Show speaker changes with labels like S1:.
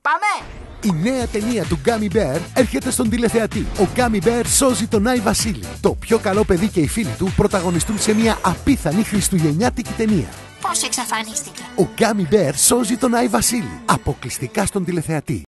S1: Πάμε!
S2: Η νέα ταινία του Gummy Bear έρχεται στον τηλεθεατή. Ο Gummy Bear σώζει τον Άι Βασίλη. Το πιο καλό παιδί και οι φίλοι του πρωταγωνιστούν σε μια απίθανη χριστουγεννιάτικη ταινία.
S1: Πώς εξαφανίστηκε?
S2: Ο Gummy Bear σώζει τον Άι Βασίλη. Αποκλειστικά στον τηλεθεατή.